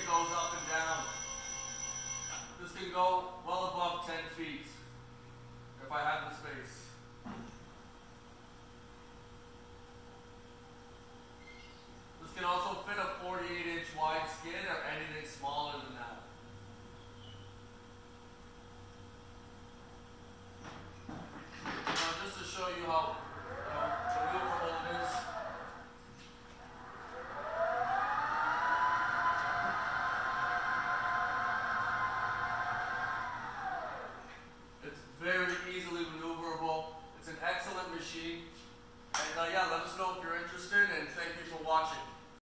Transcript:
goes up and down. This can go well above 10 feet if I had the space. This can also fit a 48-inch wide skid or anything smaller than that. Now just to show you how maneuverable it is. It's very easily maneuverable. It's an excellent machine. And yeah, let us know if you're interested, and thank you for watching.